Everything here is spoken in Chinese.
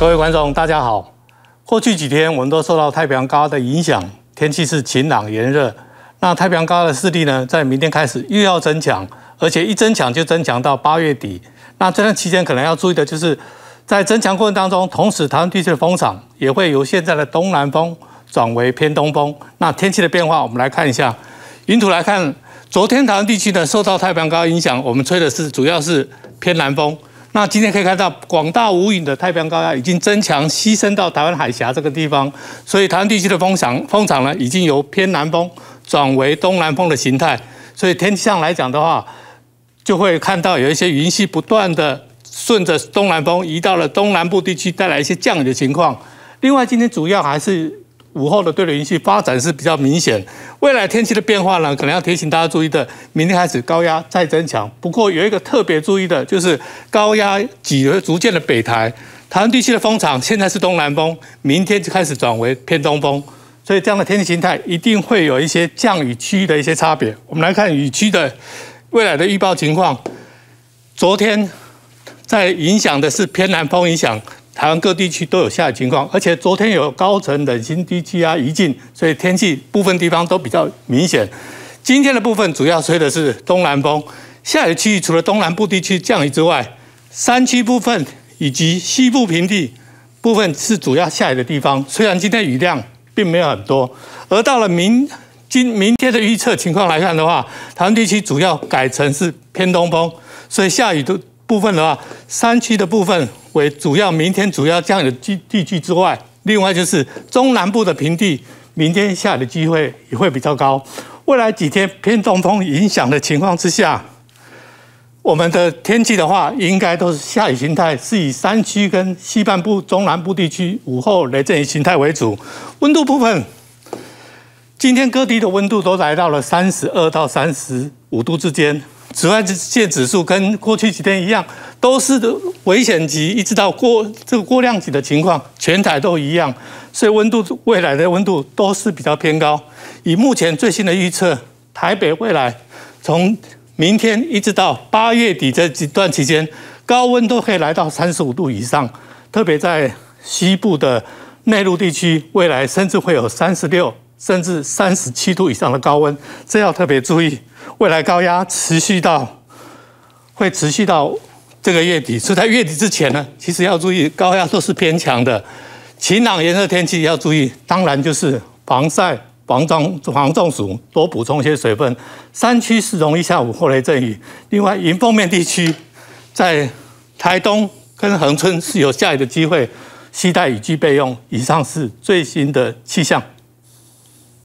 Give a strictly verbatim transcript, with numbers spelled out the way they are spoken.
各位观众，大家好。过去几天，我们都受到太平洋高压的影响，天气是晴朗炎热。那太平洋高压的势力呢，在明天开始又要增强，而且一增强就增强到八月底。那这段期间可能要注意的就是，在增强过程当中，同时台湾地区的风场也会由现在的东南风转为偏东风。那天气的变化，我们来看一下云图来看，昨天台湾地区呢受到太平洋高压影响，我们吹的是主要是偏南风。那今天可以看到，广大无云的太平洋高压已经增强，牺牲到台湾海峡这个地方，所以台湾地区的风场风场呢，已经由偏南风转为东南风的形态。所以天气上来讲的话，就会看到有一些云系不断的顺着东南风移到了东南部地区，带来一些降雨的情况。另外，今天主要还是午后的对流云系发展是比较明显，未来天气的变化呢，可能要提醒大家注意的，明天开始高压再增强。不过有一个特别注意的，就是高压挤了逐渐的北台，台湾地区的风场现在是东南风，明天就开始转为偏东风，所以这样的天气形态一定会有一些降雨区域的一些差别。我们来看雨区的未来的预报情况，昨天在影响的是偏南风影响。台湾各地区都有下雨情况，而且昨天有高层冷心低气压移进，所以天气部分地方都比较明显。今天的部分主要吹的是东南风，下雨区域除了东南部地区降雨之外，山区部分以及西部平地部分是主要下雨的地方。虽然今天雨量并没有很多，而到了明今明天的预测情况来看的话，台湾地区主要改成是偏东风，所以下雨的部分的话，山区的部分为主要明天主要降雨的地区之外，另外就是中南部的平地，明天下雨的机会也会比较高。未来几天偏东风影响的情况之下，我们的天气的话，应该都是下雨形态，是以山区跟西半部、中南部地区午后雷阵雨形态为主。温度部分，今天各地的温度都来到了三十二到三十五度之间。紫外线指数跟过去几天一样，都是危险级，一直到过这个过量级的情况，全台都一样，所以温度未来的温度都是比较偏高。以目前最新的预测，台北未来从明天一直到八月底这几段期间，高温都可以来到三十五度以上，特别在西部的内陆地区，未来甚至会有三十六甚至三十七度以上的高温，这要特别注意。未来高压持续到会持续到这个月底，所以在月底之前呢，其实要注意高压都是偏强的，晴朗炎热天气要注意，当然就是防晒、防中防中暑，多补充一些水分。山区是容易下午后雷阵雨，另外迎风面地区在台东跟恒春是有下雨的机会，携带雨具备用。以上是最新的气象。